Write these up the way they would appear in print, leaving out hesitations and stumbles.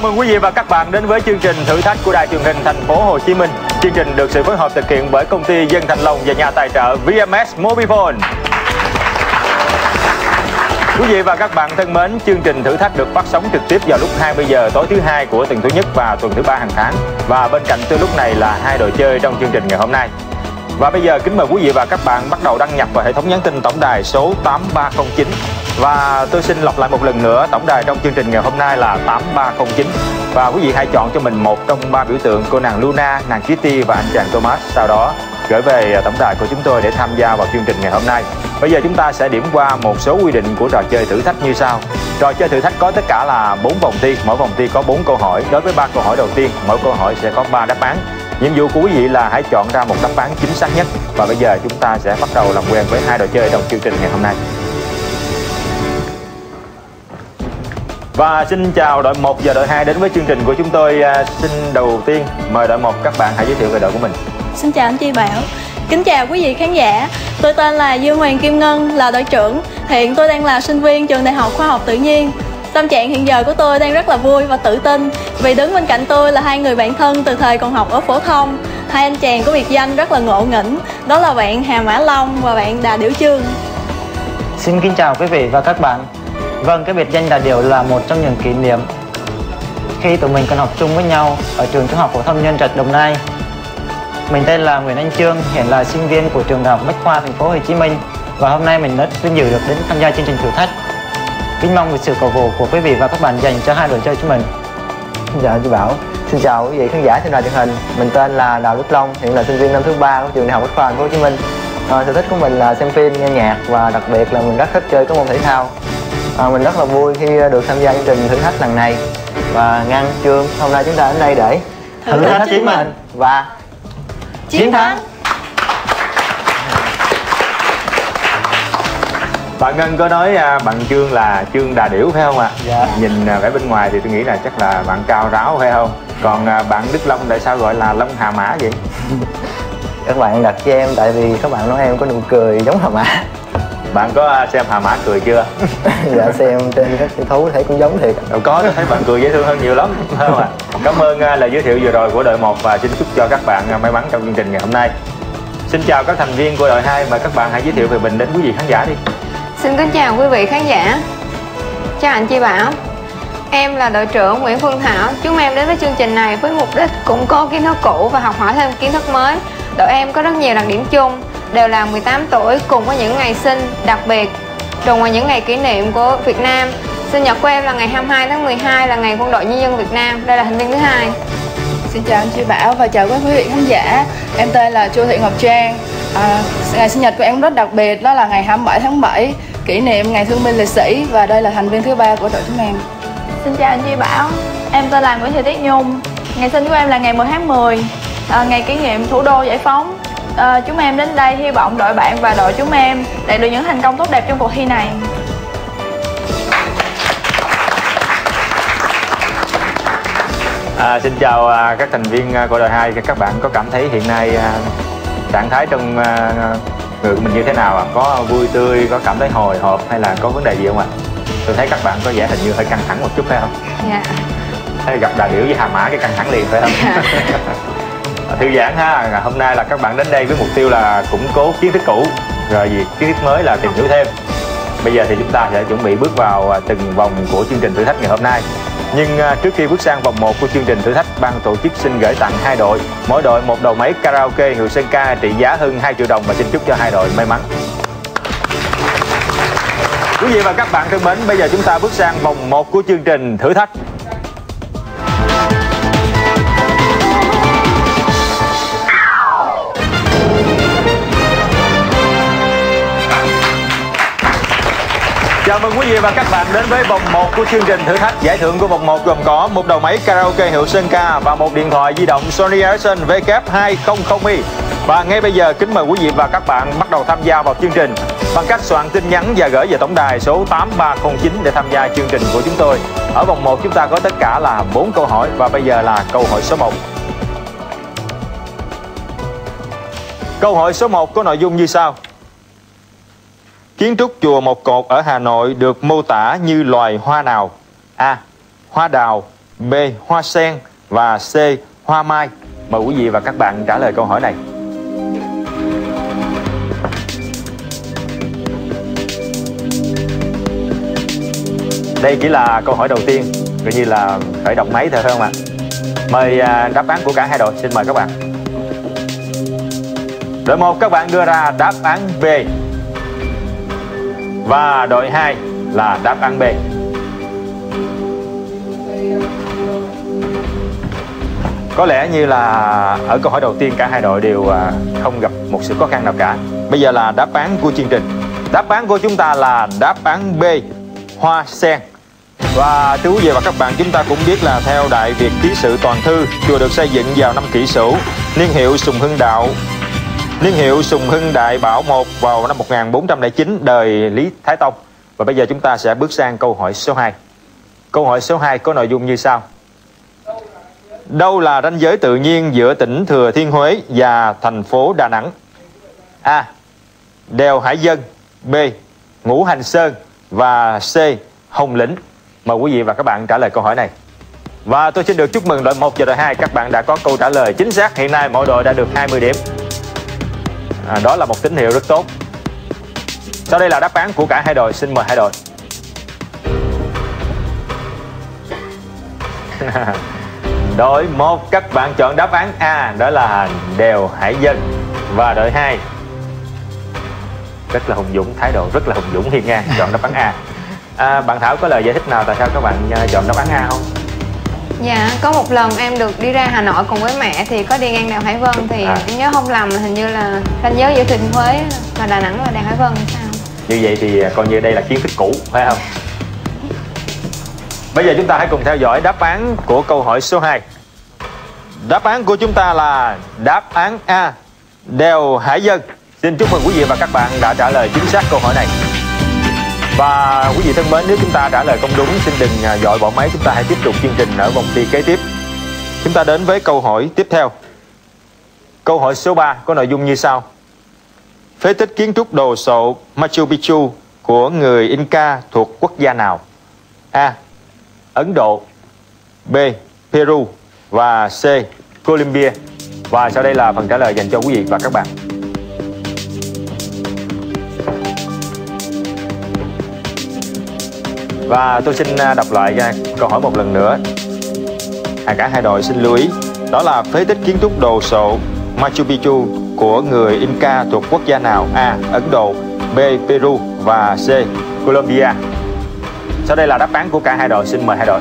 mừng quý vị và các bạn đến với chương trình thử thách của Đài Truyền hình Thành phố Hồ Chí Minh. Chương trình được sự phối hợp thực hiện bởi công ty Dân Thành Long và nhà tài trợ VMS Mobifone. Quý vị và các bạn thân mến, chương trình thử thách được phát sóng trực tiếp vào lúc 20 giờ tối thứ hai của tuần thứ nhất và tuần thứ ba hàng tháng. Và bên cạnh tôi lúc này là hai đội chơi trong chương trình ngày hôm nay. Và bây giờ kính mời quý vị và các bạn bắt đầu đăng nhập vào hệ thống nhắn tin tổng đài số 8309. Và tôi xin lặp lại một lần nữa, tổng đài trong chương trình ngày hôm nay là 8309. Và quý vị hãy chọn cho mình một trong ba biểu tượng: cô nàng Luna, nàng Kitty và anh chàng Thomas. Sau đó gửi về tổng đài của chúng tôi để tham gia vào chương trình ngày hôm nay. Bây giờ chúng ta sẽ điểm qua một số quy định của trò chơi thử thách như sau. Trò chơi thử thách có tất cả là 4 vòng thi, mỗi vòng thi có 4 câu hỏi. Đối với 3 câu hỏi đầu tiên, mỗi câu hỏi sẽ có 3 đáp án. Nhiệm vụ của quý vị là hãy chọn ra một đáp án chính xác nhất. Và bây giờ chúng ta sẽ bắt đầu làm quen với hai đội chơi trong chương trình ngày hôm nay. Và xin chào đội 1 và đội 2 đến với chương trình của chúng tôi. Xin đầu tiên mời đội 1, các bạn hãy giới thiệu về đội của mình. Xin chào anh Chi Bảo. Kính chào quý vị khán giả. Tôi tên là Dương Hoàng Kim Ngân, là đội trưởng. Hiện tôi đang là sinh viên trường Đại học Khoa học Tự nhiên. Tâm trạng hiện giờ của tôi đang rất là vui và tự tin vì đứng bên cạnh tôi là hai người bạn thân từ thời còn học ở phổ thông. Hai anh chàng có biệt danh rất là ngộ nghĩnh, đó là bạn Hà Mã Long và bạn Đà Điểu Chương. Xin kính chào quý vị và các bạn. Vâng, cái biệt danh Đà Điểu là một trong những kỷ niệm khi tụi mình còn học chung với nhau ở trường Trung học phổ thông Nhân Trạch, Đồng Nai. Mình tên là Nguyễn Anh Chương, hiện là sinh viên của trường Đại học Bách khoa Thành phố Hồ Chí Minh, và hôm nay mình rất vinh dự được đến tham gia chương trình thử thách. Kính mong sự cổ vũ của quý vị và các bạn dành cho hai đội chơi của mình. Xin chào anh Chị Bảo. Xin chào quý vị khán giả trên đài truyền hình. Mình tên là Đào Đức Long, hiện là sinh viên năm thứ 3 của trường Đại học Bách khoa Thành phố Hồ Chí Minh. Sở thích của mình là xem phim, nghe nhạc và đặc biệt là mình rất thích chơi các môn thể thao. Mình rất là vui khi được tham gia chương trình thử thách lần này. Và Ngân, Chương, hôm nay chúng ta đến đây để thử thách chính mình và chiến thắng. Bạn Ngân có nói bạn Chương là Chương Đà Điểu phải không ạ? Dạ. Nhìn vẻ bên ngoài thì tôi nghĩ là chắc là bạn cao ráo phải không? Còn bạn Đức Long tại sao gọi là Long Hà Mã vậy? Các bạn đặt cho em tại vì các bạn nói em có nụ cười giống Hà Mã. Bạn có xem Hà Mã cười chưa? Dạ xem trên các thú thấy cũng giống thiệt. Có, thấy bạn cười dễ thương hơn nhiều lắm phải không ạ? Cảm ơn lời giới thiệu vừa rồi của đội 1 và xin chúc cho các bạn may mắn trong chương trình ngày hôm nay. Xin chào các thành viên của đội 2, mời các bạn hãy giới thiệu về mình đến quý vị khán giả đi. Xin kính chào quý vị khán giả. Chào anh Chi Bảo. Em là đội trưởng Nguyễn Phương Thảo. Chúng em đến với chương trình này với mục đích củng cố kiến thức cũ và học hỏi thêm kiến thức mới. Đội em có rất nhiều đặc điểm chung, đều là 18 tuổi cùng với những ngày sinh đặc biệt, trùng vào những ngày kỷ niệm của Việt Nam. Sinh nhật của em là ngày 22 tháng 12, là ngày Quân đội Nhân dân Việt Nam. Đây là thành viên thứ 2. Xin chào anh Chi Bảo và chào các quý vị khán giả. Em tên là Chu Thị Ngọc Trang. Ngày sinh nhật của em rất đặc biệt, đó là ngày 27 tháng 7, kỷ niệm ngày thương binh liệt sĩ, và đây là thành viên thứ 3 của đội chúng em. Xin chào anh Chi Bảo. Em tên là Nguyễn Thị Tiết Nhung. Ngày sinh của em là ngày 10 tháng 10, ngày kỷ niệm thủ đô giải phóng. Chúng em đến đây hy vọng đội bạn và đội chúng em đạt được những thành công tốt đẹp trong cuộc thi này. Xin chào các thành viên của đội 2. Các bạn có cảm thấy hiện nay trạng thái trong người của mình như thế nào ạ? Có vui tươi, có cảm thấy hồi hộp hay là có vấn đề gì không ạ? Tôi thấy các bạn có vẻ hình như hơi căng thẳng một chút phải không? Dạ. Hay gặp Đà Điểu với Hà Mã cái căng thẳng liền phải không? Thư giãn ha. Hôm nay là các bạn đến đây với mục tiêu là củng cố kiến thức cũ, rồi gì kiến thức mới là tìm hiểu thêm. Bây giờ thì chúng ta sẽ chuẩn bị bước vào từng vòng của chương trình thử thách ngày hôm nay. Nhưng trước khi bước sang vòng 1 của chương trình thử thách, ban tổ chức xin gửi tặng hai đội, mỗi đội một đầu máy karaoke hiệu Sơn Ca trị giá hơn 2 triệu đồng và xin chúc cho hai đội may mắn. Quý vị và các bạn thân mến, bây giờ chúng ta bước sang vòng 1 của chương trình thử thách. Chào mừng quý vị và các bạn đến với vòng 1 của chương trình thử thách. Giải thưởng của vòng 1 gồm có một đầu máy karaoke hiệu Sơn Ca và một điện thoại di động Sony Ericsson W200i. Và ngay bây giờ kính mời quý vị và các bạn bắt đầu tham gia vào chương trình bằng cách soạn tin nhắn và gửi về tổng đài số 8309 để tham gia chương trình của chúng tôi. Ở vòng 1 chúng ta có tất cả là 4 câu hỏi và bây giờ là câu hỏi số 1. Câu hỏi số 1 có nội dung như sau. Kiến trúc chùa Một Cột ở Hà Nội được mô tả như loài hoa nào? A. Hoa đào. B. Hoa sen và C. Hoa mai. Mời quý vị và các bạn trả lời câu hỏi này. Đây chỉ là câu hỏi đầu tiên, coi như là khởi động máy thôi phải không ạ? Mời đáp án của cả hai đội, xin mời các bạn. Đội 1 các bạn đưa ra đáp án B và đội 2 là đáp án B. Có lẽ như là ở câu hỏi đầu tiên cả hai đội đều không gặp một sự khó khăn nào cả. Bây giờ là đáp án của chương trình. Đáp án của chúng ta là đáp án B, hoa sen. Và thưa quý vị và các bạn, chúng ta cũng biết là theo Đại Việt Ký Sự Toàn Thư, chùa được xây dựng vào năm Kỷ Sửu, niên hiệu Sùng Hưng Đại Bảo 1 vào năm 1409 đời Lý Thái Tông. Và bây giờ chúng ta sẽ bước sang câu hỏi số 2. Câu hỏi số 2 có nội dung như sau. Đâu là ranh giới tự nhiên giữa tỉnh Thừa Thiên Huế và thành phố Đà Nẵng? A. Đèo Hải Vân. B. Ngũ Hành Sơn. Và C. Hồng Lĩnh. Mời quý vị và các bạn trả lời câu hỏi này. Và tôi xin được chúc mừng đội 1 và đội 2. Các bạn đã có câu trả lời chính xác. Hiện nay mỗi đội đã được 20 điểm. Đó là một tín hiệu rất tốt. Sau đây là đáp án của cả hai đội. Xin mời hai đội. Đội 1 các bạn chọn đáp án A, đó là đèo Hải Vân. Và đội 2 rất là hùng dũng, thái độ rất là hùng dũng hiên ngang, chọn đáp án A. Bạn Thảo có lời giải thích nào tại sao các bạn chọn đáp án A không? Dạ, có một lần em được đi ra Hà Nội cùng với mẹ thì có đi ngang đèo Hải Vân thì em nhớ không lầm là hình như là ranh giới giữa Thừa Thiên Huế và Đà Nẵng là đèo Hải Vân sao? Như vậy thì coi như đây là kiến thức cũ phải không? Bây giờ chúng ta hãy cùng theo dõi đáp án của câu hỏi số 2. Đáp án của chúng ta là đáp án A, đèo Hải Vân. Xin chúc mừng quý vị và các bạn đã trả lời chính xác câu hỏi này. Và quý vị thân mến, nếu chúng ta trả lời không đúng, xin đừng dội bỏ máy, chúng ta hãy tiếp tục chương trình ở vòng thi kế tiếp. Chúng ta đến với câu hỏi tiếp theo. Câu hỏi số 3 có nội dung như sau. Phế tích kiến trúc đồ sộ Machu Picchu của người Inca thuộc quốc gia nào? A. Ấn Độ. B. Peru. Và C. Colombia. Và sau đây là phần trả lời dành cho quý vị và các bạn. Và tôi xin đọc lại câu hỏi một lần nữa. Cả hai đội xin lưu ý. Đó là phế tích kiến trúc đồ sộ Machu Picchu của người Inca thuộc quốc gia nào? A. Ấn Độ. B. Peru. Và C. Colombia. Sau đây là đáp án của cả hai đội. Xin mời hai đội.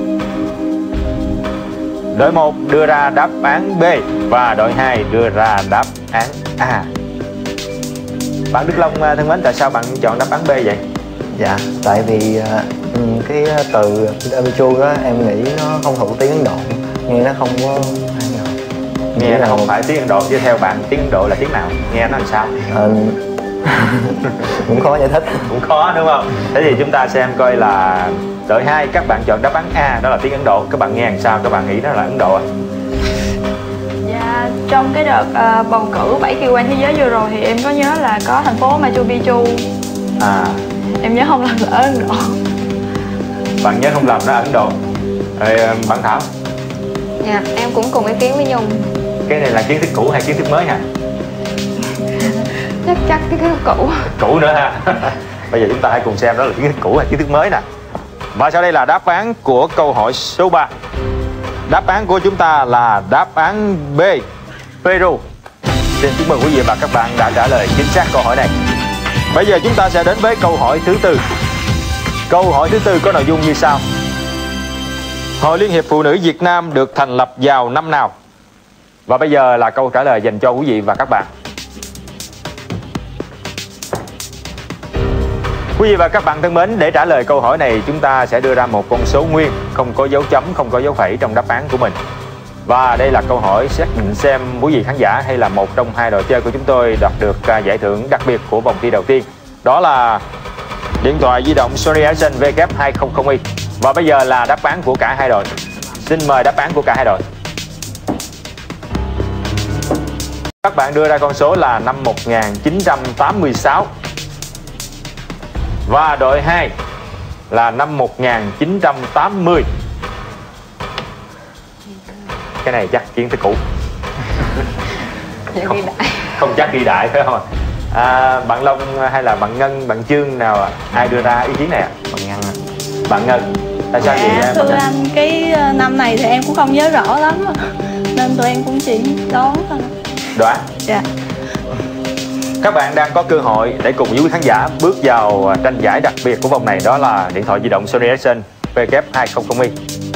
Đội 1 đưa ra đáp án B và đội 2 đưa ra đáp án A. Bạn Đức Long thân mến, tại sao bạn chọn đáp án B vậy? Dạ, tại vì cái từ Picchu đó em nghĩ nó không thuộc tiếng Ấn Độ, nghe nó không có nghe nó không phải tiếng Ấn Độ, chứ theo bạn tiếng Ấn Độ là tiếng nào? Nghe nó làm sao? Cũng khó giải thích. Cũng khó đúng không? Thế thì chúng ta xem coi là đội 2 các bạn chọn đáp án A, đó là tiếng Ấn Độ. Các bạn nghe làm sao? Các bạn nghĩ nó là Ấn Độ à? Dạ, trong cái đợt bầu cử 7 kỳ quan thế giới vừa rồi thì em có nhớ là có thành phố Machu Picchu. Em nhớ không lầm là ở Ấn Độ. Bạn nhớ không lầm nó ở Ấn Độ. Rồi bạn Thảo? Dạ, em cũng cùng ý kiến với Nhung. Cái này là kiến thức cũ hay kiến thức mới hả? Chắc cái kiến thức cũ. Cũ nữa ha. Bây giờ chúng ta hãy cùng xem đó là kiến thức cũ hay kiến thức mới nè. Và sau đây là đáp án của câu hỏi số 3. Đáp án của chúng ta là đáp án B, Peru. Xin chúc mừng quý vị và các bạn đã trả lời chính xác câu hỏi này. Bây giờ chúng ta sẽ đến với câu hỏi thứ tư. Câu hỏi thứ tư có nội dung như sau. Hội Liên hiệp Phụ nữ Việt Nam được thành lập vào năm nào? Và bây giờ là câu trả lời dành cho quý vị và các bạn. Quý vị và các bạn thân mến, để trả lời câu hỏi này chúng ta sẽ đưa ra một con số nguyên, không có dấu chấm, không có dấu phẩy trong đáp án của mình. Và đây là câu hỏi xác định xem quý vị khán giả hay là một trong hai đội chơi của chúng tôi đạt được giải thưởng đặc biệt của vòng thi đầu tiên. Đó là điện thoại di động Sony Ericsson VK200i. Và bây giờ là đáp án của cả hai đội. Xin mời đáp án của cả hai đội. Các bạn đưa ra con số là năm 1986. Và đội 2 là năm 1980. Cái này chắc kiến thức cũ. Dạ, ghi đại. Không chắc ghi đại phải không? Bạn Long hay là bạn Ngân, bạn Trương nào ai đưa ra ý kiến này ạ? Bạn Ngân ạ. Bạn Ngân. Tại sao vậy em? Thưa anh, cái năm này thì em cũng không nhớ rõ lắm nên tụi em cũng chỉ đoán thôi. Đoán? Dạ. Các bạn đang có cơ hội để cùng với quý khán giả bước vào tranh giải đặc biệt của vòng này, đó là điện thoại di động Sony Ericsson VK200i.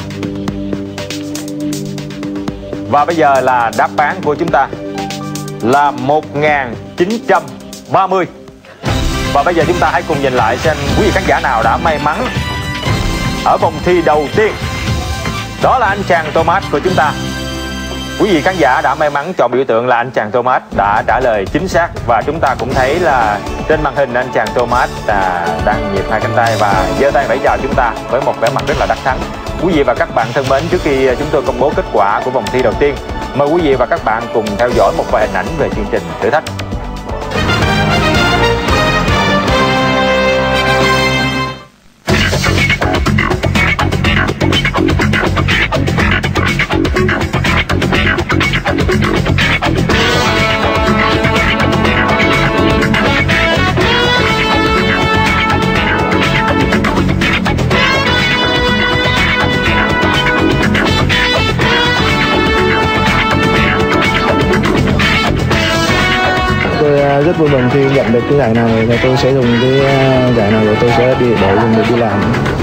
Và bây giờ là đáp án của chúng ta là 1930. Và bây giờ chúng ta hãy cùng nhìn lại xem quý vị khán giả nào đã may mắn ở vòng thi đầu tiên. Đó là anh chàng Thomas của chúng ta. Quý vị khán giả đã may mắn chọn biểu tượng là anh chàng Thomas đã trả lời chính xác. Và chúng ta cũng thấy là trên màn hình anh chàng Thomas đang nhịp hai cánh tay và giơ tay vẫy chào chúng ta với một vẻ mặt rất là đắc thắng. Quý vị và các bạn thân mến, trước khi chúng tôi công bố kết quả của vòng thi đầu tiên, mời quý vị và các bạn cùng theo dõi một vài hình ảnh về chương trình thử thách. Tôi rất vui mừng khi nhận được cái giải này và tôi sẽ dùng cái giải này để tôi sẽ đi để dùng để đi làm.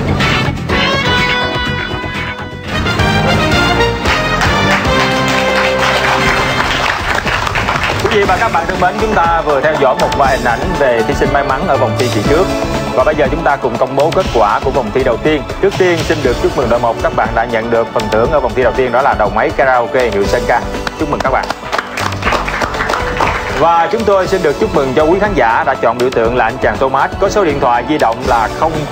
Quý vị và các bạn thân mến, chúng ta vừa theo dõi một vài hình ảnh về thí sinh may mắn ở vòng thi kỳ trước. Và bây giờ chúng ta cùng công bố kết quả của vòng thi đầu tiên. Trước tiên xin được chúc mừng đội 1, các bạn đã nhận được phần thưởng ở vòng thi đầu tiên, đó là đầu máy karaoke hiệu Senka. Chúc mừng các bạn. Và chúng tôi xin được chúc mừng cho quý khán giả đã chọn biểu tượng là anh chàng Thomas có số điện thoại di động là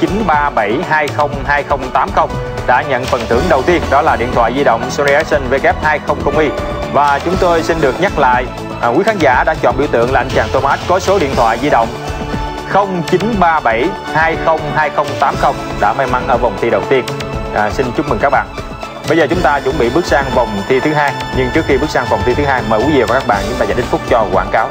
0937202080 đã nhận phần thưởng đầu tiên, đó là điện thoại di động Sony Ericsson VK200i. Và chúng tôi xin được nhắc lại, quý khán giả đã chọn biểu tượng là anh chàng Thomas có số điện thoại di động 0937202080 đã may mắn ở vòng thi đầu tiên. Xin chúc mừng các bạn. Bây giờ chúng ta chuẩn bị bước sang vòng thi thứ hai. Nhưng trước khi bước sang vòng thi thứ hai, mời quý vị và các bạn chúng ta dành ít phút cho quảng cáo.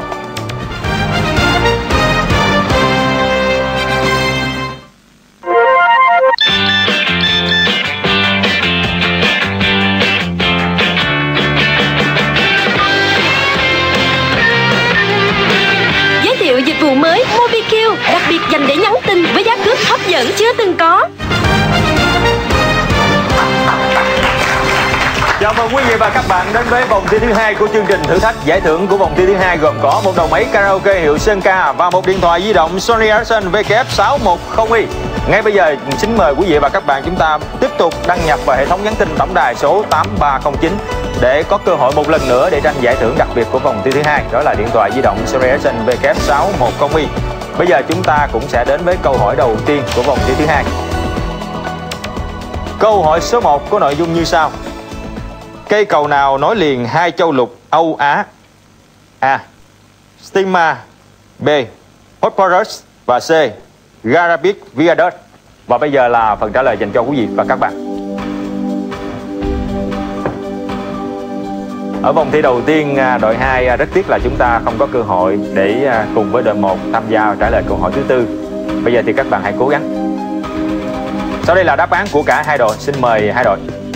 Giới thiệu dịch vụ mới MobiQ, đặc biệt dành để nhắn tin với giá cước hấp dẫn chưa từng có. Chào mừng quý vị và các bạn đến với vòng thi thứ hai của chương trình thử thách. Giải thưởng của vòng thi thứ hai gồm có một đầu máy karaoke hiệu Senka và một điện thoại di động Sony Ericsson VKF610i. Ngay bây giờ xin mời quý vị và các bạn chúng ta tiếp tục đăng nhập vào hệ thống nhắn tin tổng đài số 8309 để có cơ hội một lần nữa để tranh giải thưởng đặc biệt của vòng thi thứ hai, đó là điện thoại di động Sony Ericsson VKF610i. Bây giờ chúng ta cũng sẽ đến với câu hỏi đầu tiên của vòng thi thứ hai. Câu hỏi số 1 có nội dung như sau. Cây cầu nào nối liền hai châu lục Âu Á? A. Stigma, B. Bosporus và C. Garabit Viaduct. Và bây giờ là phần trả lời dành cho quý vị và các bạn. Ở vòng thi đầu tiên, đội 2 rất tiếc là chúng ta không có cơ hội để cùng với đội 1 tham gia trả lời câu hỏi thứ tư. Bây giờ thì các bạn hãy cố gắng. Sau đây là đáp án của cả hai đội. Xin mời hai đội.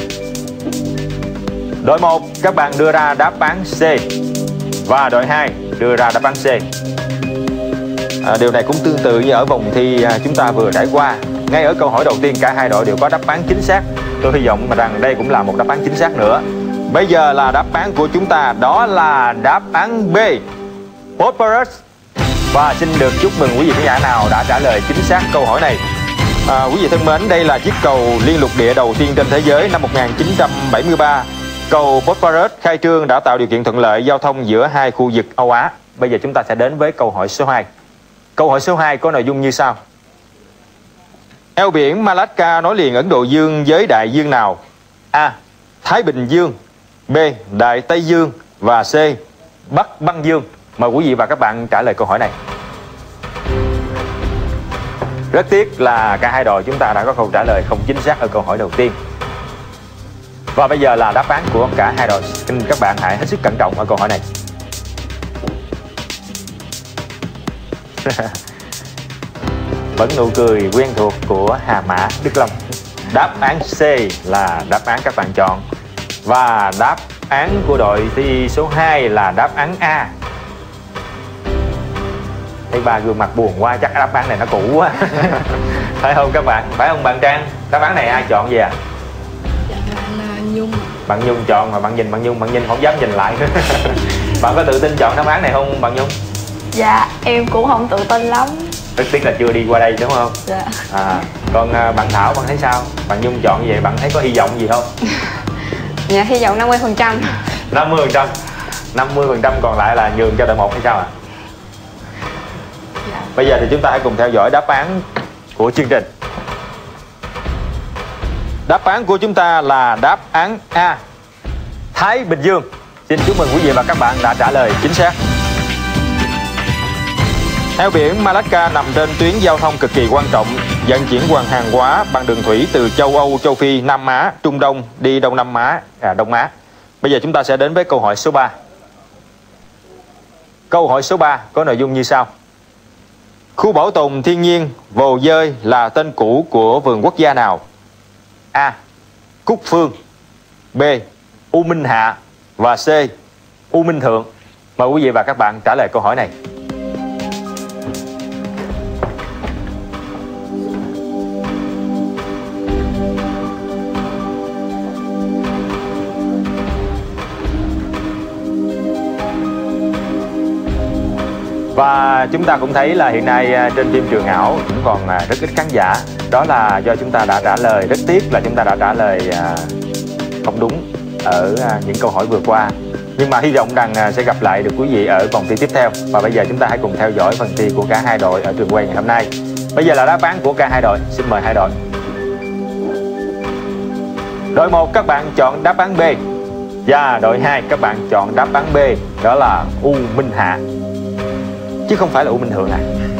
Đội 1, các bạn đưa ra đáp án C và đội 2 đưa ra đáp án C. Điều này cũng tương tự như ở vòng thi chúng ta vừa trải qua. Ngay ở câu hỏi đầu tiên cả hai đội đều có đáp án chính xác. Tôi hy vọng rằng đây cũng là một đáp án chính xác nữa. Bây giờ là đáp án của chúng ta, đó là đáp án B, Bosporus. Và xin được chúc mừng quý vị khán giả nào đã trả lời chính xác câu hỏi này. Quý vị thân mến, đây là chiếc cầu liên lục địa đầu tiên trên thế giới năm 1973. Cầu Bosporus khai trương đã tạo điều kiện thuận lợi giao thông giữa hai khu vực Âu Á. Bây giờ chúng ta sẽ đến với câu hỏi số 2. Câu hỏi số 2 có nội dung như sau. Eo biển Malacca nối liền Ấn Độ Dương với đại dương nào? A. Thái Bình Dương, B. Đại Tây Dương và C. Bắc Băng Dương. Mời quý vị và các bạn trả lời câu hỏi này. Rất tiếc là cả hai đội chúng ta đã có câu trả lời không chính xác ở câu hỏi đầu tiên. Và bây giờ là đáp án của cả hai đội. Xin các bạn hãy hết sức cẩn trọng ở câu hỏi này. Vẫn nụ cười quen thuộc của Hà Mã Đức Long. Đáp án C là đáp án các bạn chọn. Và đáp án của đội thi số 2 là đáp án A. Thấy ba gương mặt buồn quá, chắc đáp án này nó cũ quá. Phải không các bạn? Phải không bạn Trang? Đáp án này ai chọn gì à? Dạ, bạn Nhung. Bạn Nhung chọn, mà bạn nhìn bạn Nhung không dám nhìn lại nữa. Bạn có tự tin chọn đáp án này không bạn Nhung? Dạ, em cũng không tự tin lắm. Rất tiếc là chưa đi qua đây đúng không? Dạ. Còn bạn Thảo, bạn thấy sao? Bạn Nhung chọn như vậy, bạn thấy có hy vọng gì không? Dạ, hy vọng 50%. 50%. 50% còn lại là nhường cho đội 1 hay sao ạ? Dạ. Bây giờ thì chúng ta hãy cùng theo dõi đáp án của chương trình. Đáp án của chúng ta là đáp án A, Thái Bình Dương. Xin chúc mừng quý vị và các bạn đã trả lời chính xác. Eo biển Malacca nằm trên tuyến giao thông cực kỳ quan trọng, vận chuyển hàng hóa bằng đường thủy từ châu Âu, châu Phi, Nam Á, Trung Đông đi Đông Á. Bây giờ chúng ta sẽ đến với câu hỏi số 3. Câu hỏi số 3 có nội dung như sau. Khu bảo tồn thiên nhiên Vồ Dơi là tên cũ của vườn quốc gia nào? A. Cúc Phương, B. U Minh Hạ và C. U Minh Thượng. Mời quý vị và các bạn trả lời câu hỏi này. Và chúng ta cũng thấy là hiện nay trên phim Trường Ảo cũng còn rất ít khán giả. Đó là do chúng ta đã trả lời, rất tiếc là chúng ta đã trả lời không đúng ở những câu hỏi vừa qua. Nhưng mà hy vọng rằng sẽ gặp lại được quý vị ở vòng thi tiếp theo. Và bây giờ chúng ta hãy cùng theo dõi phần thi của cả hai đội ở trường quay ngày hôm nay. Bây giờ là đáp án của cả hai đội. Xin mời hai đội. Đội 1 các bạn chọn đáp án B. Và đội 2 các bạn chọn đáp án B. Đó là U Minh Hạ, chứ không phải là U Minh Thượng à.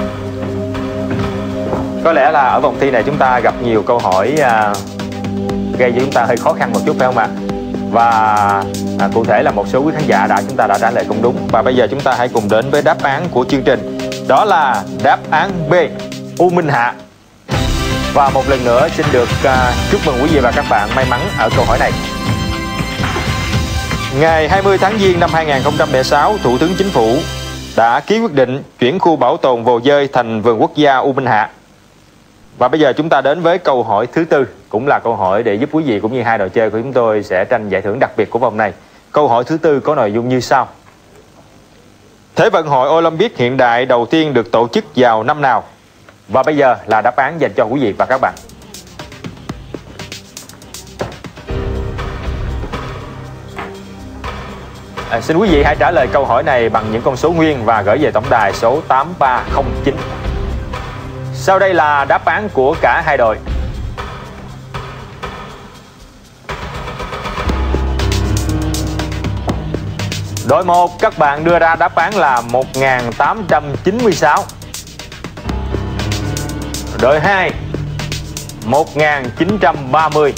Có lẽ là ở vòng thi này chúng ta gặp nhiều câu hỏi gây cho chúng ta hơi khó khăn một chút phải không ạ? Và cụ thể là một số quý khán giả chúng ta đã trả lời không đúng. Và bây giờ chúng ta hãy cùng đến với đáp án của chương trình. Đó là đáp án B, U Minh Hạ. Và một lần nữa xin được chúc mừng quý vị và các bạn may mắn ở câu hỏi này. Ngày 20 tháng Giêng năm 2006, Thủ tướng Chính phủ đã ký quyết định chuyển khu bảo tồn Vồ Dơi thành vườn quốc gia U Minh Hạ. Và bây giờ chúng ta đến với câu hỏi thứ tư, cũng là câu hỏi để giúp quý vị cũng như hai đội chơi của chúng tôi sẽ tranh giải thưởng đặc biệt của vòng này. Câu hỏi thứ tư có nội dung như sau. Thế vận hội Olympic hiện đại đầu tiên được tổ chức vào năm nào? Và bây giờ là đáp án dành cho quý vị và các bạn. Xin quý vị hãy trả lời câu hỏi này bằng những con số nguyên và gửi về tổng đài số 8309. Sau đây là đáp án của cả hai đội. Đội 1 các bạn đưa ra đáp án là 1896. Đội 2 1930.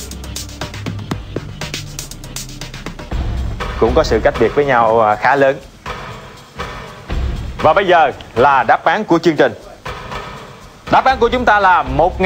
Cũng có sự cách biệt với nhau khá lớn. Và bây giờ là đáp án của chương trình. Đáp án của chúng ta là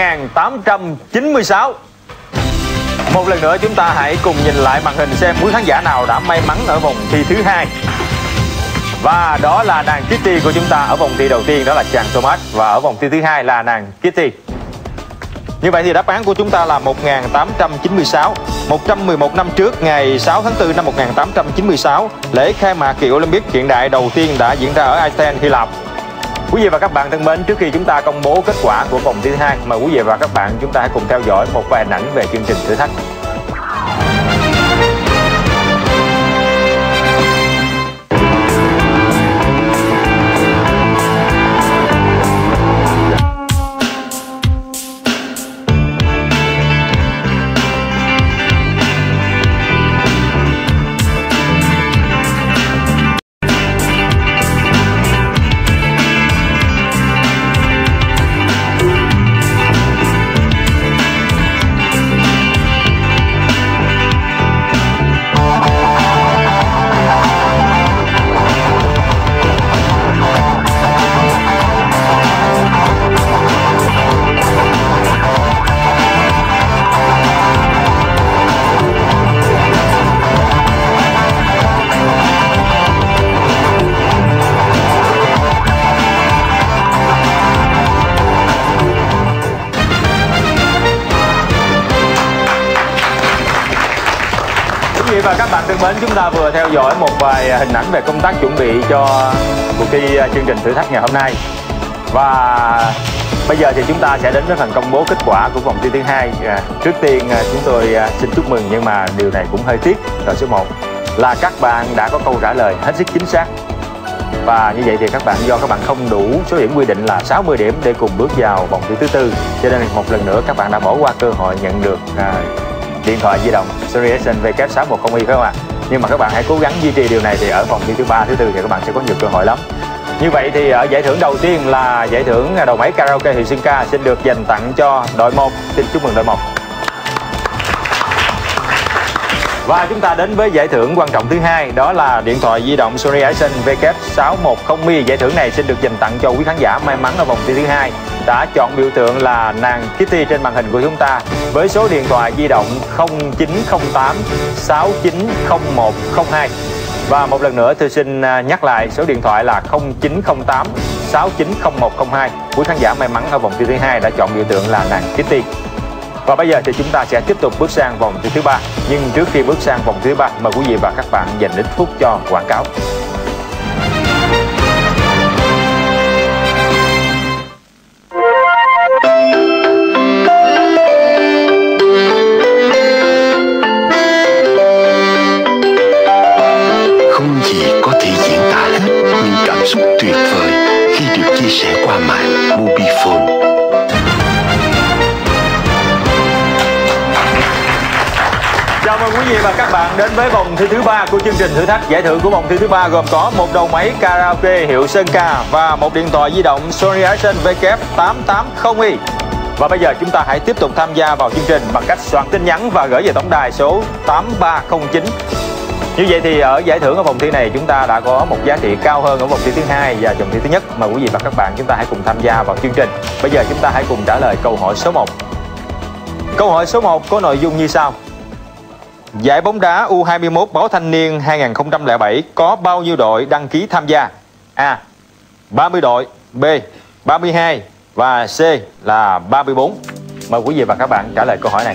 1896. Một lần nữa chúng ta hãy cùng nhìn lại màn hình xem quý khán giả nào đã may mắn ở vòng thi thứ hai. Và đó là nàng Kitty của chúng ta ở vòng thi đầu tiên, đó là chàng Thomas. Và ở vòng thi thứ hai là nàng Kitty. Như vậy thì đáp án của chúng ta là 1896. 111 năm trước, ngày 6 tháng 4 năm 1896, lễ khai mạc kỳ Olympic hiện đại đầu tiên đã diễn ra ở Athens, Hy Lạp. Quý vị và các bạn thân mến, trước khi chúng ta công bố kết quả của vòng thi thứ hai, mời quý vị và các bạn chúng ta hãy cùng theo dõi một vài hình ảnh về chương trình thử thách. và các bạn thân mến, chúng ta vừa theo dõi một vài hình ảnh về công tác chuẩn bị cho cuộc thi chương trình thử thách ngày hôm nay. Và bây giờ thì chúng ta sẽ đến với phần công bố kết quả của vòng thi thứ hai. Trước tiên chúng tôi xin chúc mừng, nhưng mà điều này cũng hơi tiếc. Đội số 1 là các bạn đã có câu trả lời hết sức chính xác. Và như vậy thì các bạn, do các bạn không đủ số điểm quy định là 60 điểm để cùng bước vào vòng thi thứ tư, cho nên một lần nữa các bạn đã bỏ qua cơ hội nhận được điện thoại di động Sony Ericsson W610i, phải không ạ? Nhưng mà các bạn hãy cố gắng duy trì điều này, thì ở vòng thi thứ 3, thứ 4 thì các bạn sẽ có nhiều cơ hội lắm. Như vậy thì ở giải thưởng đầu tiên là giải thưởng đầu máy karaoke hiệu Sơn Ca xin được dành tặng cho đội 1. Xin chúc mừng đội 1. Và chúng ta đến với giải thưởng quan trọng thứ hai, đó là điện thoại di động Sony Ericsson W610i. Giải thưởng này xin được dành tặng cho quý khán giả may mắn ở vòng thi thứ hai đã chọn biểu tượng là nàng Kitty trên màn hình của chúng ta với số điện thoại di động 0908 690102. Và một lần nữa tôi xin nhắc lại số điện thoại là 0908 690102. Quý khán giả may mắn ở vòng thi thứ hai đã chọn biểu tượng là nàng Kitty. Và bây giờ thì chúng ta sẽ tiếp tục bước sang vòng thi thứ 3. Nhưng trước khi bước sang vòng thứ 3, mời quý vị và các bạn dành ít phút cho quảng cáo. Không gì có thể diễn tả hết những cảm xúc tuyệt vời khi được chia sẻ qua mạng Mobifone. Chào mừng quý vị và các bạn đến với vòng thi thứ 3 của chương trình thử thách. Giải thưởng của vòng thi thứ 3 gồm có một đầu máy karaoke hiệu Sơn Ca và một điện thoại di động Sony Ericsson W880i. Và bây giờ chúng ta hãy tiếp tục tham gia vào chương trình bằng cách soạn tin nhắn và gửi về tổng đài số 8309. Như vậy thì ở giải thưởng ở vòng thi này chúng ta đã có một giá trị cao hơn ở vòng thi thứ hai và vòng thi thứ nhất. Mời quý vị và các bạn chúng ta hãy cùng tham gia vào chương trình. Bây giờ chúng ta hãy cùng trả lời câu hỏi số 1. Câu hỏi số 1 có nội dung như sau. Giải bóng đá U21 Báo Thanh niên 2007 có bao nhiêu đội đăng ký tham gia? A. 30 đội, B. 32 và C là 34. Mời quý vị và các bạn trả lời câu hỏi này.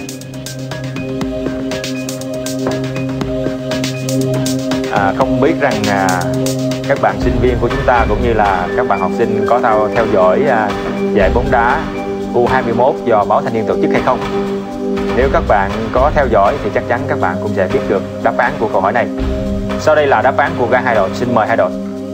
Không biết rằng các bạn sinh viên của chúng ta cũng như là các bạn học sinh có theo dõi giải bóng đá U21 do Báo Thanh niên tổ chức hay không? Nếu các bạn có theo dõi thì chắc chắn các bạn cũng sẽ biết được đáp án của câu hỏi này. Sau đây là đáp án của cả hai đội. Xin mời hai đội.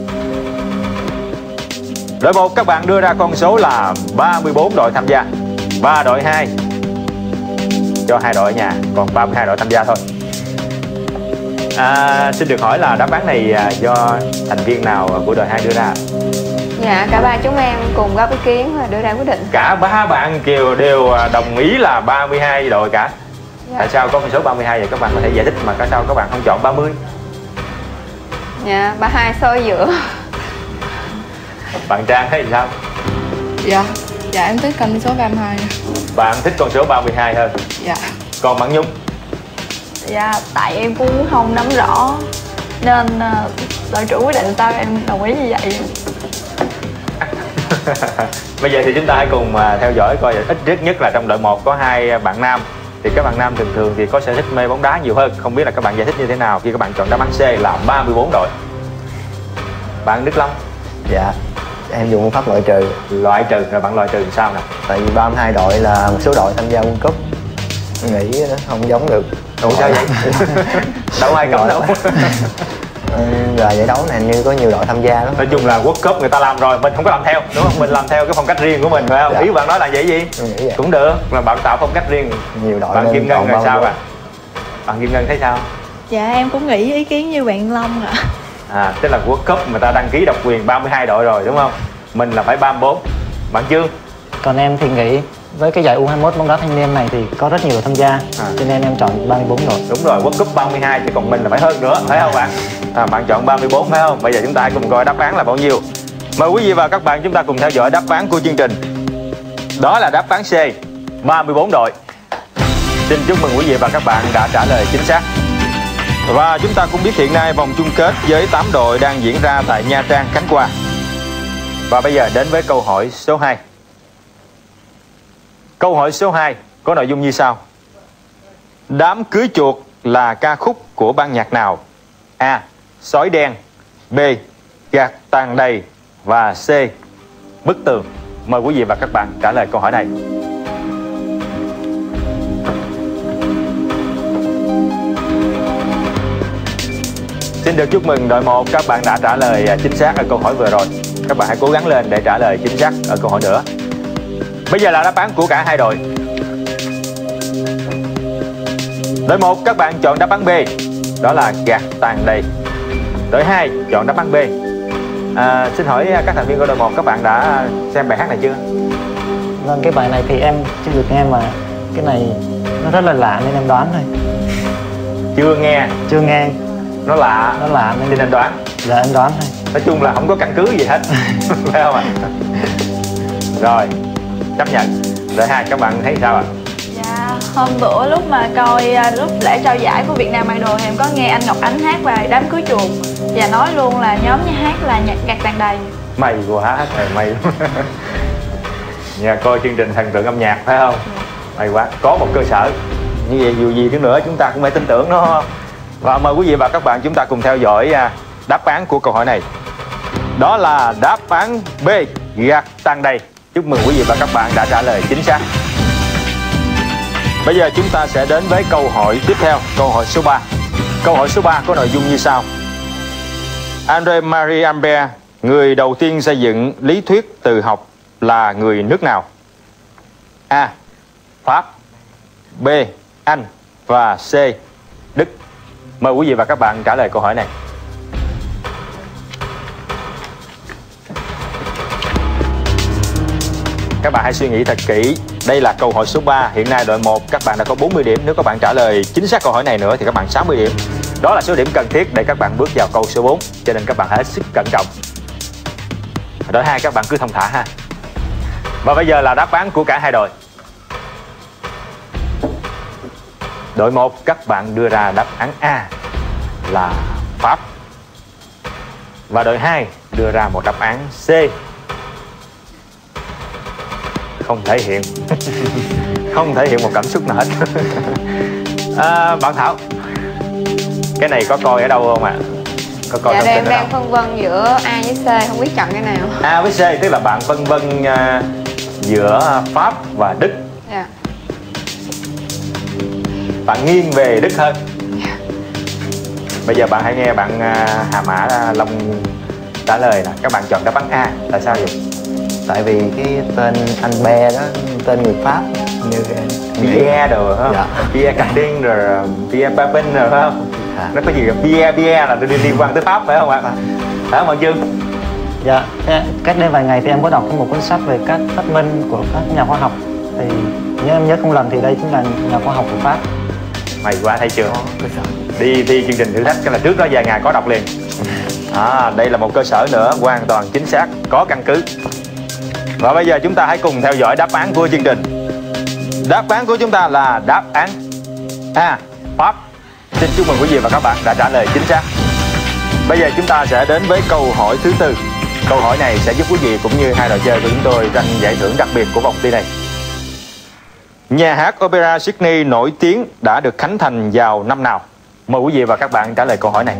Đội 1 các bạn đưa ra con số là 34 đội tham gia. Và đội 2 cho hai đội ở nhà, còn 32 đội tham gia thôi. Xin được hỏi là đáp án này do thành viên nào của đội 2 đưa ra? Dạ, cả ba chúng em cùng góp ý kiến và đưa ra quyết định. Cả ba bạn đều đồng ý là 32 đội cả. Dạ. Tại sao có con số 32 vậy? Các bạn có thể giải thích mà tại sao các bạn không chọn 30? Dạ, 32 xôi giữa. Bạn Trang thấy sao? Dạ em thích con số 32. Bạn thích con số 32 hơn? Dạ. Còn bạn Nhung? Dạ, tại em cũng không nắm rõ nên đội trưởng quyết định sao em đồng ý như vậy. Bây giờ thì chúng ta hãy cùng theo dõi coi ít nhất là trong đội 1 có 2 bạn nam. Thì các bạn nam thường thì có sở thích mê bóng đá nhiều hơn. Không biết là các bạn giải thích như thế nào khi các bạn chọn đáp án C là 34 đội. Bạn Đức Long? Dạ, em dùng phương pháp loại trừ. Loại trừ, rồi bạn loại trừ sao nè? Tại vì 32 đội là một số đội tham gia World Cup. Nghĩ nó không giống được. Ủa sao vậy? Đâu ai cấm đâu. Là giải đấu này như có nhiều đội tham gia lắm. Nói chung là World Cup người ta làm rồi, mình không có làm theo, đúng không? Mình làm theo cái phong cách riêng của mình, phải không? Dạ. Ý bạn nói là vậy gì? Vậy. Cũng được, là bạn tạo phong cách riêng. Nhiều đội. Bạn Kim Ngân là sao ạ? Bạn Kim Ngân thấy sao? Dạ em cũng nghĩ ý kiến như bạn Long ạ. Tức là World Cup người ta đăng ký độc quyền 32 đội rồi đúng không? Mình là phải 34. Bạn Trương? Còn em thì nghĩ với cái giải U21 bóng đá thanh niên này thì có rất nhiều đội tham gia, cho nên em chọn 34 đội. Đúng rồi, World Cup 32 thì còn mình là phải hơn nữa, phải không bạn? Bạn chọn 34 phải không? Bây giờ chúng ta hãy cùng coi đáp án là bao nhiêu. Mời quý vị và các bạn chúng ta cùng theo dõi đáp án của chương trình. Đó là đáp án C, 34 đội. Xin chúc mừng quý vị và các bạn đã trả lời chính xác. Và chúng ta cũng biết hiện nay vòng chung kết với 8 đội đang diễn ra tại Nha Trang, Khánh Hòa. Và bây giờ đến với câu hỏi số 2. Câu hỏi số 2 có nội dung như sau. Đám cưới chuột là ca khúc của ban nhạc nào? A. Sói đen, B. Gạt tàn đầy và C. Bức tường. Mời quý vị và các bạn trả lời câu hỏi này. Xin được chúc mừng đội 1, các bạn đã trả lời chính xác ở câu hỏi vừa rồi. Các bạn hãy cố gắng lên để trả lời chính xác ở câu hỏi nữa. Bây giờ là đáp án của cả hai đội. Đội 1 các bạn chọn đáp án B, đó là gạt tàn đầy. Đội 2 chọn đáp án B. Xin hỏi các thành viên của đội 1, các bạn đã xem bài hát này chưa? Vâng, cái bài này thì em chưa được nghe, mà cái này nó rất là lạ nên em đoán thôi. Chưa nghe? Chưa nghe. Nó lạ nên em đoán. Dạ em đoán thôi. Nói chung là không có căn cứ gì hết. Phải không ạ? Rồi, chấp nhận. Đội 2 các bạn thấy sao ạ? Dạ, hôm bữa lúc mà coi lúc lễ trao giải của Việt Nam Idol thì em có nghe anh Ngọc Ánh hát bài Đám Cưới Chuột và nói luôn là nhóm nhà hát là nhạc Gạt Tàn Đầy. May quá, may lắm. Nhà coi chương trình Thần Tượng Âm Nhạc phải không? May quá, có một cơ sở. Như vậy dù gì thứ nữa chúng ta cũng phải tin tưởng nó. Và mời quý vị và các bạn chúng ta cùng theo dõi đáp án của câu hỏi này. Đó là đáp án B, gạt tàn đầy. Chúc mừng quý vị và các bạn đã trả lời chính xác. Bây giờ chúng ta sẽ đến với câu hỏi tiếp theo, câu hỏi số 3. Câu hỏi số 3 có nội dung như sau. André-Marie Ampère, người đầu tiên xây dựng lý thuyết từ học, là người nước nào? A. Pháp, B. Anh và C. Đức. Mời quý vị và các bạn trả lời câu hỏi này. Các bạn hãy suy nghĩ thật kỹ. Đây là câu hỏi số 3. Hiện nay đội 1 các bạn đã có 40 điểm. Nếu các bạn trả lời chính xác câu hỏi này nữa thì các bạn 60 điểm. Đó là số điểm cần thiết để các bạn bước vào câu số 4. Cho nên các bạn hãy hết sức cẩn trọng. Đội 2 các bạn cứ thông thả ha. Và bây giờ là đáp án của cả hai đội. Đội 1 các bạn đưa ra đáp án A là Pháp. Và đội 2 đưa ra một đáp án C. Không thể hiện không thể hiện một cảm xúc nào hết. Bạn Thảo, cái này có coi ở đâu không ạ? Có coi? Dạ em đang phân vân giữa A với C, không biết chọn cái nào. A với C, tức là bạn phân vân giữa Pháp và Đức. Dạ. Bạn nghiêng về Đức hơn. Bây giờ bạn hãy nghe bạn Hà Mã Long trả lời nè. Các bạn chọn đáp án A, tại sao vậy? Tại vì cái tên anh Be đó, tên người Pháp như Pierre đồ không? Dạ. Pierre Cardin rồi Pierre Papin rồi phải không? Nó có gì Pierre là liên quan tới Pháp phải không ạ? Phải không bạn Dương? Dạ, cách đây vài ngày thì em có đọc một cuốn sách về các phát minh của các nhà khoa học. Thì nếu em nhớ không lầm thì đây chính là nhà khoa học của Pháp. Mày quá thấy chưa? Đi thi chương trình thử thách cái là trước đó vài ngày có đọc liền. Đây là một cơ sở nữa, hoàn toàn chính xác, có căn cứ. Và bây giờ chúng ta hãy cùng theo dõi đáp án của chương trình. Đáp án của chúng ta là đáp án A, Pháp. Xin chúc mừng quý vị và các bạn đã trả lời chính xác. Bây giờ chúng ta sẽ đến với câu hỏi thứ 4. Câu hỏi này sẽ giúp quý vị cũng như hai đội chơi của chúng tôi tranh giải thưởng đặc biệt của vòng thi này. Nhà hát Opera Sydney nổi tiếng đã được khánh thành vào năm nào? Mời quý vị và các bạn trả lời câu hỏi này.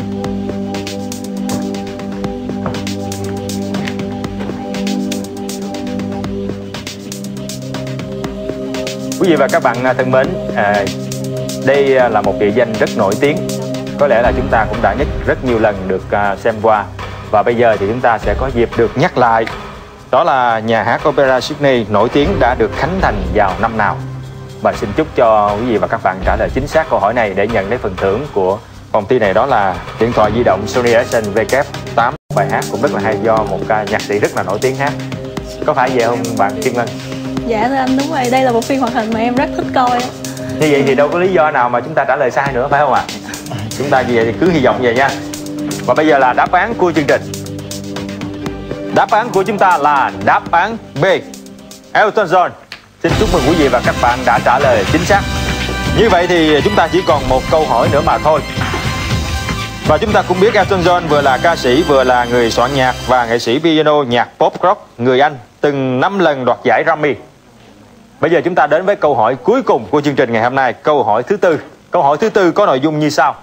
Quý vị và các bạn thân mến, đây là một địa danh rất nổi tiếng. Có lẽ là chúng ta cũng đã rất nhiều lần được xem qua. Và bây giờ thì chúng ta sẽ có dịp được nhắc lại. Đó là nhà hát Opera Sydney nổi tiếng đã được khánh thành vào năm nào? Và xin chúc cho quý vị và các bạn trả lời chính xác câu hỏi này để nhận lấy phần thưởng của vòng thi này. Đó là điện thoại di động Sony Ericsson W8. Bài hát cũng rất là hay do một nhạc sĩ rất là nổi tiếng hát. Có phải vậy không bạn Kim Ngân? Dạ thưa anh, đúng rồi, đây là một phim hoạt hình mà em rất thích coi. Như vậy thì đâu có lý do nào mà chúng ta trả lời sai nữa phải không ạ? Chúng ta như vậy thì cứ hy vọng vậy nha. Và bây giờ là đáp án của chương trình. Đáp án của chúng ta là đáp án B, Elton John. Xin chúc mừng quý vị và các bạn đã trả lời chính xác. Như vậy thì chúng ta chỉ còn một câu hỏi nữa mà thôi. Và chúng ta cũng biết Elton John vừa là ca sĩ, vừa là người soạn nhạc và nghệ sĩ piano nhạc pop rock người Anh, từng 5 lần đoạt giải Grammy. Bây giờ chúng ta đến với câu hỏi cuối cùng của chương trình ngày hôm nay, câu hỏi thứ 4. Câu hỏi thứ tư có nội dung như sau.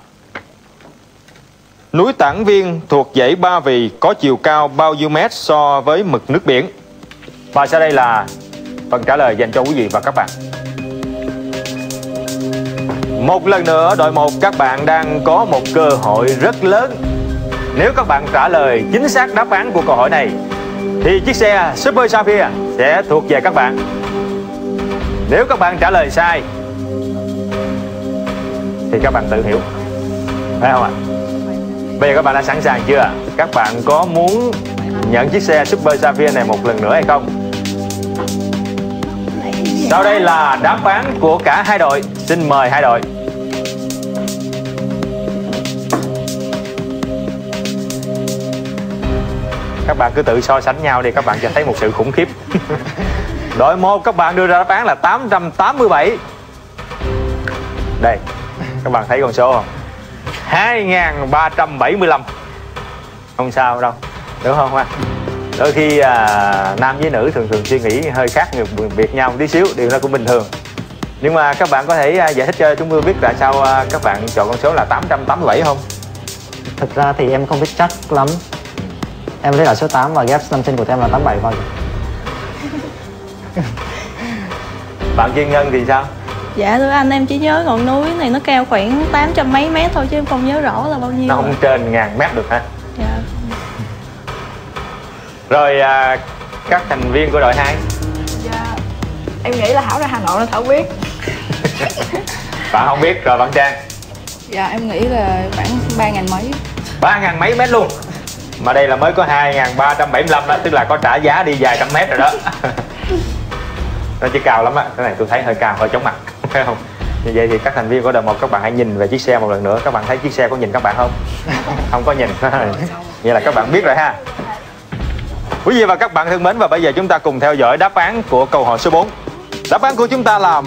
Núi Tản Viên thuộc dãy Ba Vì có chiều cao bao nhiêu mét so với mực nước biển? Và sau đây là phần trả lời dành cho quý vị và các bạn. Một lần nữa, đội 1 các bạn đang có một cơ hội rất lớn. Nếu các bạn trả lời chính xác đáp án của câu hỏi này thì chiếc xe Super Sapphire sẽ thuộc về các bạn. Nếu các bạn trả lời sai thì các bạn tự hiểu, phải không ạ? Bây giờ các bạn đã sẵn sàng chưa? Các bạn có muốn nhận chiếc xe Super Sapphire này một lần nữa hay không? Sau đây là đáp án của cả hai đội. Xin mời hai đội. Các bạn cứ tự so sánh nhau đi, các bạn sẽ thấy một sự khủng khiếp. Đội 1 các bạn đưa ra đáp án là 887. Đây, các bạn thấy con số không? 2375. Không sao đâu, đúng không ạ? Đôi khi nam với nữ thường suy nghĩ hơi khác người biệt nhau một tí xíu, điều đó cũng bình thường. Nhưng mà các bạn có thể giải thích cho chúng tôi biết tại sao các bạn chọn con số là 887 không? Thực ra thì em không biết chắc lắm. Em lấy là số 8 và ghép năm sinh của em là 87 thôi. Bạn Kiên Ngân thì sao? Dạ thưa anh, em chỉ nhớ ngọn núi này nó cao khoảng 800 mấy mét thôi chứ em không nhớ rõ là bao nhiêu. Nó không trên 1000 mét được hả? Dạ. Rồi các thành viên của đội 2. Dạ, em nghĩ là Thảo ra Hà Nội nên Thảo biết. Bạn không biết, rồi bạn Trang? Dạ em nghĩ là khoảng 3.000 mấy. 3.000 mấy mét luôn. Mà đây là mới có 2.375 đó, tức là có trả giá đi vài trăm mét rồi đó. Nó chỉ cao lắm á, cái này tôi thấy hơi cao, hơi chóng mặt, phải không? Như vậy thì các thành viên của đội 1 các bạn hãy nhìn về chiếc xe một lần nữa. Các bạn thấy chiếc xe có nhìn các bạn không? Không có nhìn. Vậy là các bạn biết rồi ha. Quý vị và các bạn thân mến, và bây giờ chúng ta cùng theo dõi đáp án của câu hỏi số 4. Đáp án của chúng ta là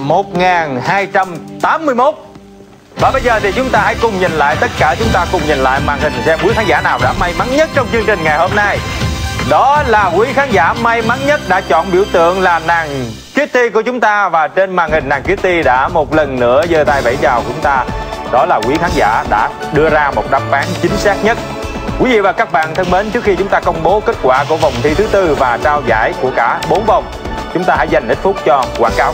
1281. Và bây giờ thì chúng ta hãy cùng nhìn lại, tất cả chúng ta cùng nhìn lại màn hình xem quý khán giả nào đã may mắn nhất trong chương trình ngày hôm nay. Đó là quý khán giả may mắn nhất đã chọn biểu tượng là nàng Kitty của chúng ta. Và trên màn hình nàng Kitty đã một lần nữa giơ tay vẫy chào chúng ta. Đó là quý khán giả đã đưa ra một đáp án chính xác nhất. Quý vị và các bạn thân mến, trước khi chúng ta công bố kết quả của vòng thi thứ tư và trao giải của cả 4 vòng, chúng ta hãy dành ít phút cho quảng cáo.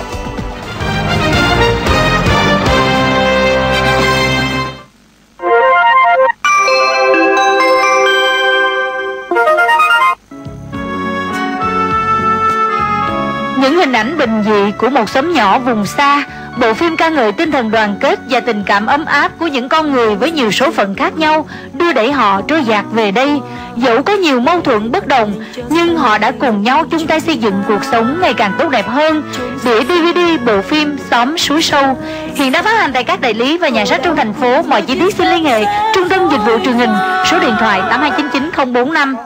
Những hình ảnh bình dị của một xóm nhỏ vùng xa, bộ phim ca ngợi tinh thần đoàn kết và tình cảm ấm áp của những con người với nhiều số phận khác nhau, đưa đẩy họ trôi dạt về đây. Dẫu có nhiều mâu thuẫn bất đồng, nhưng họ đã cùng nhau chung tay xây dựng cuộc sống ngày càng tốt đẹp hơn. Đĩa DVD bộ phim Xóm Suối Sâu hiện đã phát hành tại các đại lý và nhà sách trong thành phố. Mọi chi tiết xin liên hệ Trung tâm Dịch vụ Truyền hình, số điện thoại 8299045.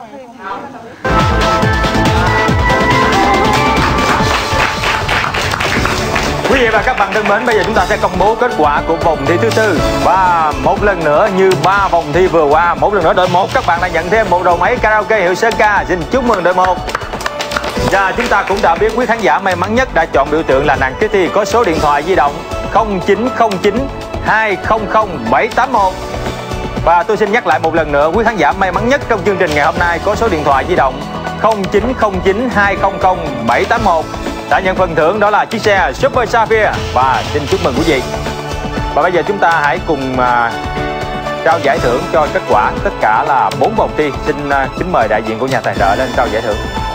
Quý vị và các bạn thân mến, bây giờ chúng ta sẽ công bố kết quả của vòng thi thứ tư. Và một lần nữa, như 3 vòng thi vừa qua, một lần nữa đội 1 các bạn đã nhận thêm một đầu máy karaoke hiệu Sơn Ca. Xin chúc mừng đội 1. Và chúng ta cũng đã biết quý khán giả may mắn nhất đã chọn biểu tượng là nàng Kitty có số điện thoại di động 0909 200 781. Và tôi xin nhắc lại một lần nữa, quý khán giả may mắn nhất trong chương trình ngày hôm nay có số điện thoại di động 0909 200 781 đã nhận phần thưởng, đó là chiếc xe Super Sapphire. Và xin chúc mừng quý vị. Và bây giờ chúng ta hãy cùng trao giải thưởng cho kết quả tất cả là 4 vòng thi. Xin kính mời đại diện của nhà tài trợ lên trao giải thưởng.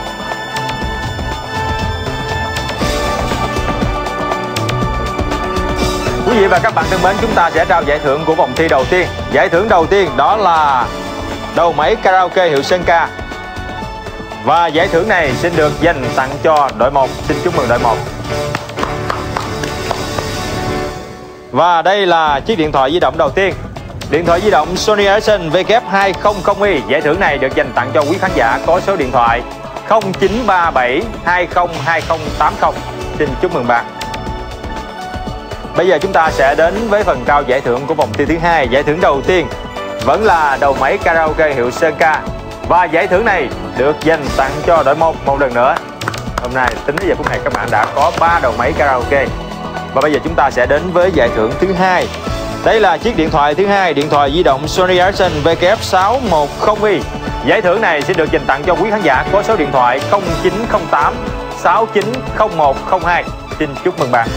Quý vị và các bạn thân mến, chúng ta sẽ trao giải thưởng của vòng thi đầu tiên. Giải thưởng đầu tiên đó là đầu máy karaoke hiệu Sơn Ca. Và giải thưởng này xin được dành tặng cho đội 1. Xin chúc mừng đội 1. Và đây là chiếc điện thoại di động đầu tiên. Điện thoại di động Sony Ericsson W200i. Giải thưởng này được dành tặng cho quý khán giả có số điện thoại 0937 202080. Xin chúc mừng bạn. Bây giờ chúng ta sẽ đến với phần trao giải thưởng của vòng thi thứ hai. Giải thưởng đầu tiên vẫn là đầu máy karaoke hiệu Sơn Ca. Và giải thưởng này được dành tặng cho đội 1 một lần nữa. Hôm nay tính đến giờ phút này các bạn đã có 3 đầu máy karaoke. Và bây giờ chúng ta sẽ đến với giải thưởng thứ hai. Đây là chiếc điện thoại thứ hai, điện thoại di động Sony Ericsson VKF610i. Giải thưởng này sẽ được dành tặng cho quý khán giả có số điện thoại 0908 690102. Xin chúc mừng bạn.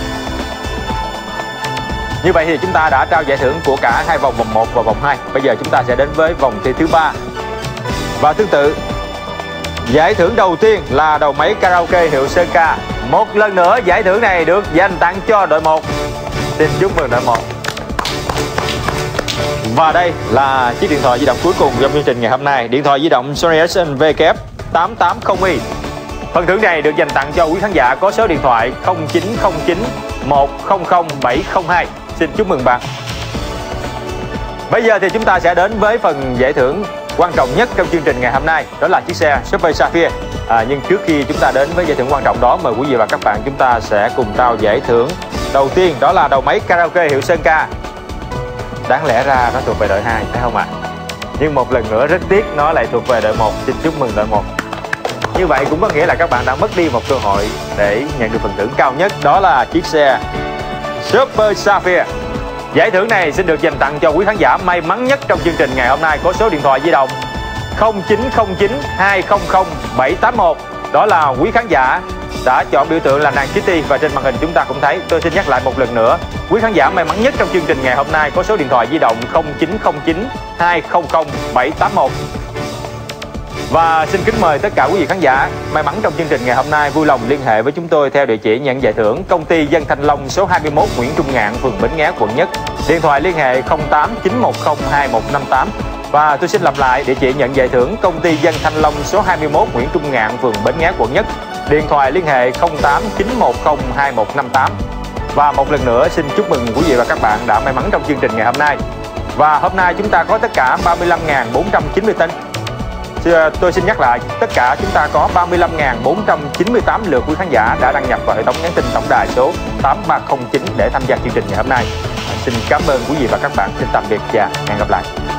Như vậy thì chúng ta đã trao giải thưởng của cả hai vòng 1 và vòng 2. Bây giờ chúng ta sẽ đến với vòng thi thứ 3. Và tương tự, giải thưởng đầu tiên là đầu máy karaoke hiệu Sơn Ca. Một lần nữa giải thưởng này được dành tặng cho đội 1. Xin chúc mừng đội 1. Và đây là chiếc điện thoại di động cuối cùng trong chương trình ngày hôm nay, điện thoại di động Sony Ericsson VKF880i. Phần thưởng này được dành tặng cho quý khán giả có số điện thoại 0909 100 702. Xin chúc mừng bạn. Bây giờ thì chúng ta sẽ đến với phần giải thưởng quan trọng nhất trong chương trình ngày hôm nay, đó là chiếc xe Super Sapphire. Nhưng trước khi chúng ta đến với giải thưởng quan trọng đó, mời quý vị và các bạn chúng ta sẽ cùng trao giải thưởng đầu tiên, đó là đầu máy karaoke hiệu Sơn Ca. Đáng lẽ ra nó thuộc về đội 2 phải không ạ? Nhưng một lần nữa rất tiếc nó lại thuộc về đội 1. Xin chúc mừng đội 1. Như vậy cũng có nghĩa là các bạn đã mất đi một cơ hội để nhận được phần thưởng cao nhất, đó là chiếc xe Super Sapphire. Giải thưởng này xin được dành tặng cho quý khán giả may mắn nhất trong chương trình ngày hôm nay có số điện thoại di động 0909 200 781. Đó là quý khán giả đã chọn biểu tượng là nàng Kitty và trên màn hình chúng ta cũng thấy. Tôi xin nhắc lại một lần nữa, quý khán giả may mắn nhất trong chương trình ngày hôm nay có số điện thoại di động 0909 200 781. Và xin kính mời tất cả quý vị khán giả may mắn trong chương trình ngày hôm nay vui lòng liên hệ với chúng tôi theo địa chỉ nhận giải thưởng công ty Dân Thanh Long số 21 Nguyễn Trung Ngạn, phường Bến Nghé, quận Nhất. Điện thoại liên hệ 08 910 2158. Và tôi xin lặp lại địa chỉ nhận giải thưởng công ty Dân Thanh Long số 21 Nguyễn Trung Ngạn, phường Bến Nghé, quận Nhất. Điện thoại liên hệ 08 910 2158. Và một lần nữa xin chúc mừng quý vị và các bạn đã may mắn trong chương trình ngày hôm nay. Và hôm nay chúng ta có tất cả 35.490 tin. Tôi xin nhắc lại, tất cả chúng ta có 35.498 lượt quý khán giả đã đăng nhập vào hệ thống nhắn tin tổng đài số 8309 để tham gia chương trình ngày hôm nay. Xin cảm ơn quý vị và các bạn. Xin tạm biệt và hẹn gặp lại.